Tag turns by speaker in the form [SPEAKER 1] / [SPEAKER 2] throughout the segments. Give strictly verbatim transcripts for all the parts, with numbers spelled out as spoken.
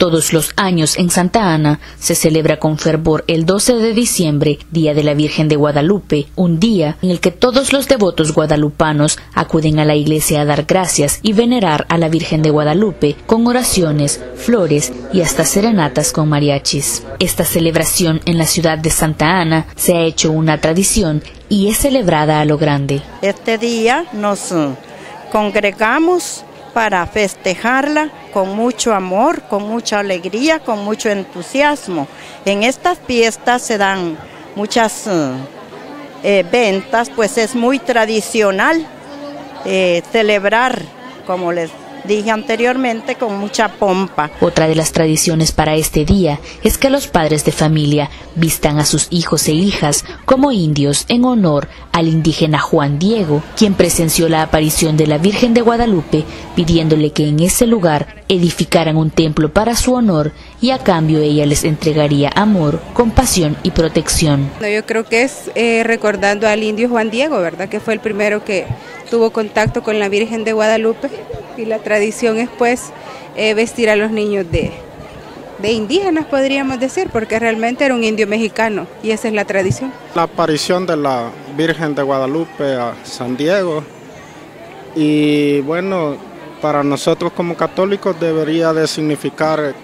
[SPEAKER 1] Todos los años en Santa Ana se celebra con fervor el doce de diciembre, Día de la Virgen de Guadalupe, un día en el que todos los devotos guadalupanos acuden a la iglesia a dar gracias y venerar a la Virgen de Guadalupe con oraciones, flores y hasta serenatas con mariachis. Esta celebración en la ciudad de Santa Ana se ha hecho una tradición y es celebrada a lo grande.
[SPEAKER 2] Este día nos uh, congregamos para festejarla con mucho amor, con mucha alegría, con mucho entusiasmo. En estas fiestas se dan muchas uh, eh, ventas, pues es muy tradicional eh, celebrar, como les dije anteriormente, con mucha pompa.
[SPEAKER 1] Otra de las tradiciones para este día es que los padres de familia vistan a sus hijos e hijas como indios en honor al indígena Juan Diego, quien presenció la aparición de la Virgen de Guadalupe, pidiéndole que en ese lugar edificaran un templo para su honor y a cambio ella les entregaría amor, compasión y protección.
[SPEAKER 3] Yo creo que es eh, recordando al indio Juan Diego, ¿verdad? Que fue el primero que tuvo contacto con la Virgen de Guadalupe, y la tradición es pues eh, vestir a los niños de, de indígenas, podríamos decir, porque realmente era un indio mexicano y esa es la tradición.
[SPEAKER 4] La aparición de la Virgen de Guadalupe a San Diego, y bueno, para nosotros como católicos debería de significar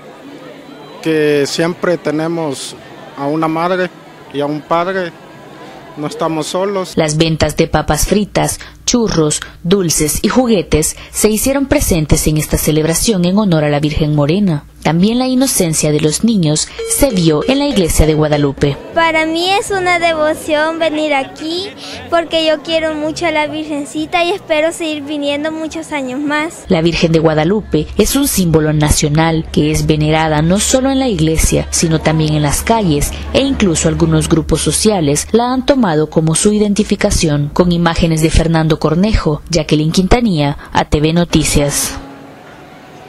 [SPEAKER 4] que siempre tenemos a una madre y a un padre, no estamos solos.
[SPEAKER 1] Las ventas de papas fritas, churros, dulces y juguetes se hicieron presentes en esta celebración en honor a la Virgen Morena. También la inocencia de los niños se vio en la iglesia de Guadalupe.
[SPEAKER 5] Para mí es una devoción venir aquí porque yo quiero mucho a la Virgencita y espero seguir viniendo muchos años más.
[SPEAKER 1] La Virgen de Guadalupe es un símbolo nacional que es venerada no solo en la iglesia, sino también en las calles, e incluso algunos grupos sociales la han tomado como su identificación. Con imágenes de Fernando Cornejo, Jacqueline Quintanilla, A T V Noticias.